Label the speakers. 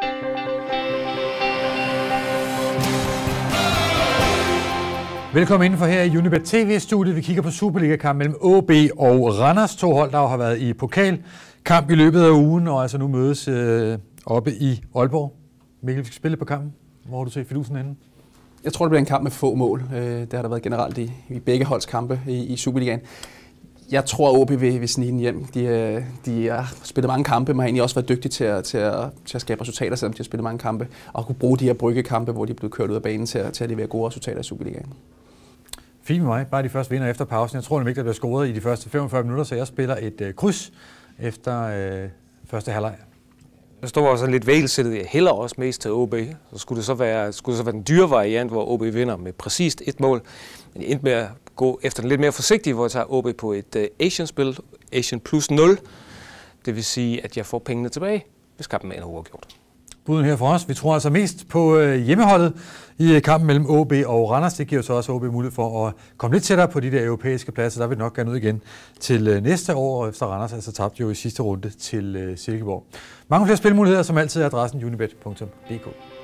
Speaker 1: Velkommen indenfor her i Unibet TV-studiet. Vi kigger på Superliga-kamp mellem AaB og Randers. To hold, der har været i pokalkamp i løbet af ugen, og altså nu mødes oppe i Aalborg. Mikkel, vi skal spille på kampen. Hvor har du set fidusen henne?
Speaker 2: Jeg tror, det bliver en kamp med få mål. Det har der været generelt i begge holds kampe i Superligaen. Jeg tror, at AaB vil snige den hjem. De har spillet mange kampe, men har egentlig også været dygtige til at skabe resultater, selvom de har spillet mange kampe, og kunne bruge de her bryggekampe, hvor de er blevet kørt ud af banen til at levere gode resultater i Superligaen.
Speaker 1: Fint med mig. Bare de første vinder efter pausen. Jeg tror nemlig ikke, der bliver scoret i de første 45 minutter, så jeg spiller et kryds efter første halvleg.
Speaker 3: Der står også lidt vælsættet. Jeg hælder også mest til AaB. Så skulle det så være den dyre variant, hvor AaB vinder med præcist et mål. Men jeg endte med at gå efter den lidt mere forsigtige, hvor jeg tager AaB på et Asian-spil, Asian plus 0. Det vil sige, at jeg får pengene tilbage, hvis kampen er uafgjort.
Speaker 1: Buden her for os. Vi tror altså mest på hjemmeholdet i kampen mellem AaB og Randers. Det giver så også AaB mulighed for at komme lidt tættere på de der europæiske pladser. Der vil nok gerne ud igen til næste år, efter Randers altså tabte jo i sidste runde til Silkeborg. Mange flere spilmuligheder, som altid er adressen unibet.dk.